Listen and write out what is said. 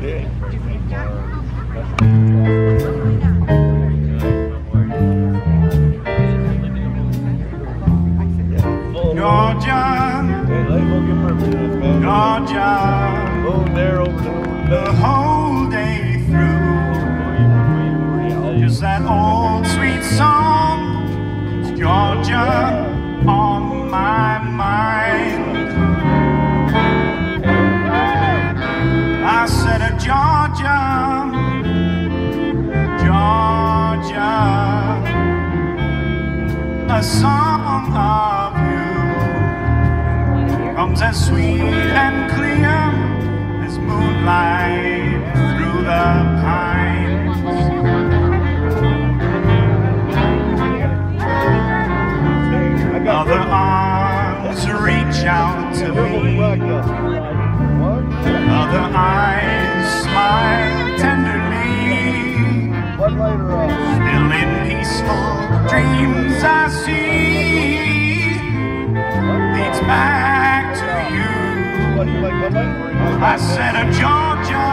the whole day through. Just that old sweet song, it's Georgia on my mind. I said, Georgia, Georgia, a song of you comes as sweet and clear as moonlight through the pines. Other arms reach out to me, other eyes smile tenderly. Still in peaceful dreams I see leads back to you. I said, Georgia,